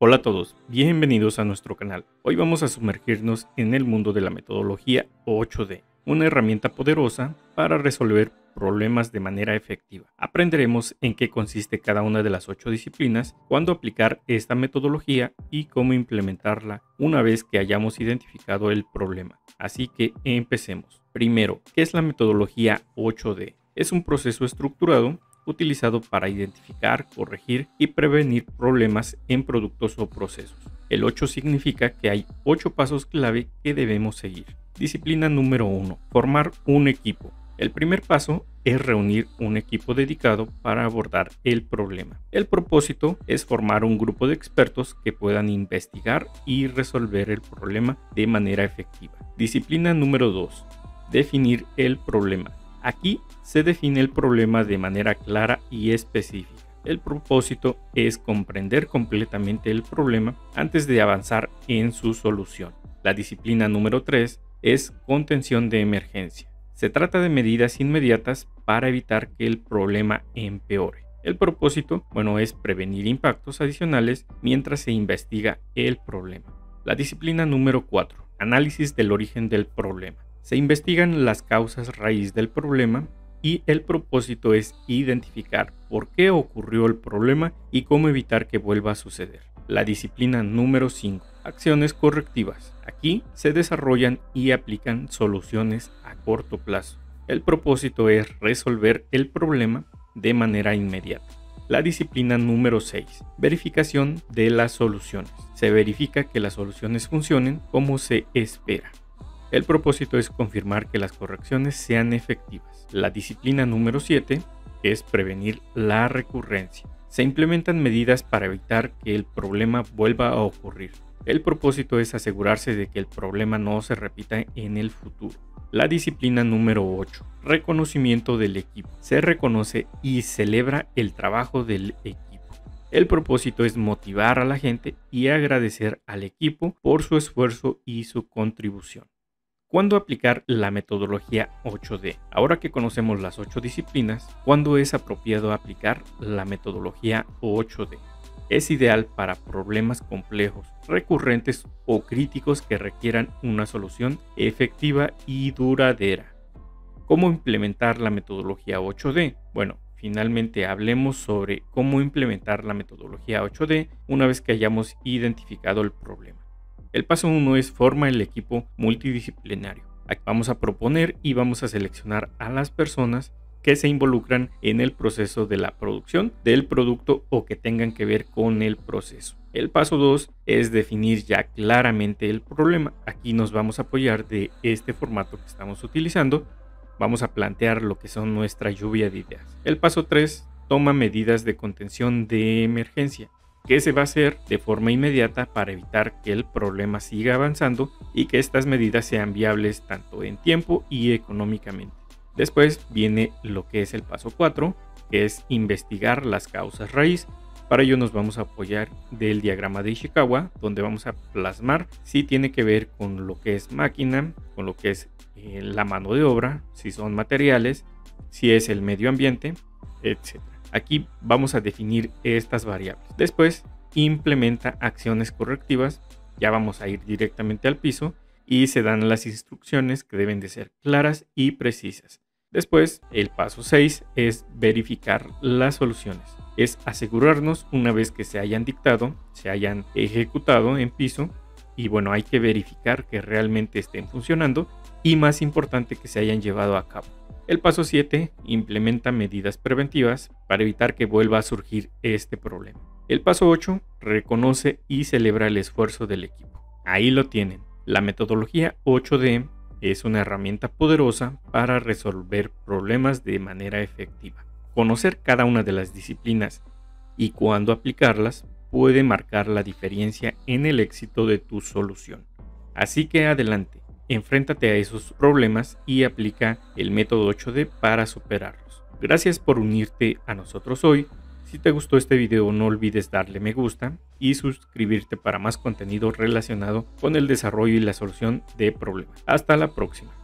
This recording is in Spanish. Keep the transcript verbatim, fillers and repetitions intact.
Hola a todos, bienvenidos a nuestro canal. Hoy vamos a sumergirnos en el mundo de la metodología ocho D, una herramienta poderosa para resolver problemas de manera efectiva. Aprenderemos en qué consiste cada una de las ocho disciplinas, cuándo aplicar esta metodología y cómo implementarla una vez que hayamos identificado el problema. Así que empecemos. Primero, ¿qué es la metodología ocho D? Es un proceso estructurado utilizado para identificar, corregir y prevenir problemas en productos o procesos. El ocho significa que hay ocho pasos clave que debemos seguir. Disciplina número uno. Formar un equipo. El primer paso es reunir un equipo dedicado para abordar el problema. El propósito es formar un grupo de expertos que puedan investigar y resolver el problema de manera efectiva. Disciplina número dos. Definir el problema. Aquí se define el problema de manera clara y específica. El propósito es comprender completamente el problema antes de avanzar en su solución. La disciplina número tres es contención de emergencia. Se trata de medidas inmediatas para evitar que el problema empeore. El propósito, bueno, es prevenir impactos adicionales mientras se investiga el problema. La disciplina número cuatro. Análisis del origen del problema. Se investigan las causas raíz del problema y el propósito es identificar por qué ocurrió el problema y cómo evitar que vuelva a suceder. La disciplina número cinco. Acciones correctivas. Aquí se desarrollan y aplican soluciones a corto plazo. El propósito es resolver el problema de manera inmediata. La disciplina número seis. Verificación de las soluciones. Se verifica que las soluciones funcionen como se espera. El propósito es confirmar que las correcciones sean efectivas. La disciplina número siete es prevenir la recurrencia. Se implementan medidas para evitar que el problema vuelva a ocurrir. El propósito es asegurarse de que el problema no se repita en el futuro. La disciplina número ocho. Reconocimiento del equipo. Se reconoce y celebra el trabajo del equipo. El propósito es motivar a la gente y agradecer al equipo por su esfuerzo y su contribución. ¿Cuándo aplicar la metodología ocho D? Ahora que conocemos las ocho disciplinas, ¿cuándo es apropiado aplicar la metodología ocho D? Es ideal para problemas complejos, recurrentes o críticos que requieran una solución efectiva y duradera. ¿Cómo implementar la metodología ocho D? Bueno, finalmente hablemos sobre cómo implementar la metodología ocho D una vez que hayamos identificado el problema. El paso uno es forma el equipo multidisciplinario. Aquí vamos a proponer y vamos a seleccionar a las personas que se involucran en el proceso de la producción del producto o que tengan que ver con el proceso. El paso dos es definir ya claramente el problema. Aquí nos vamos a apoyar de este formato que estamos utilizando. Vamos a plantear lo que son nuestra lluvia de ideas. El paso tres toma medidas de contención de emergencia, que se va a hacer de forma inmediata para evitar que el problema siga avanzando y que estas medidas sean viables tanto en tiempo y económicamente. Después viene lo que es el paso cuatro, que es investigar las causas raíz. Para ello nos vamos a apoyar del diagrama de Ishikawa, donde vamos a plasmar si tiene que ver con lo que es máquina, con lo que es eh, la mano de obra, si son materiales, si es el medio ambiente, etcétera. Aquí vamos a definir estas variables. Después, implementa acciones correctivas. Ya vamos a ir directamente al piso y se dan las instrucciones que deben de ser claras y precisas. Después, el paso seis es verificar las soluciones. Es asegurarnos una vez que se hayan dictado, se hayan ejecutado en piso y bueno, hay que verificar que realmente estén funcionando y más importante que se hayan llevado a cabo. El paso siete implementa medidas preventivas para evitar que vuelva a surgir este problema. El paso ocho reconoce y celebra el esfuerzo del equipo. Ahí lo tienen. La metodología ocho D es una herramienta poderosa para resolver problemas de manera efectiva. Conocer cada una de las disciplinas y cuándo aplicarlas puede marcar la diferencia en el éxito de tu solución. Así que adelante. Enfréntate a esos problemas y aplica el método ocho D para superarlos. Gracias por unirte a nosotros hoy. Si te gustó este video no olvides darle me gusta y suscribirte para más contenido relacionado con el desarrollo y la solución de problemas. Hasta la próxima.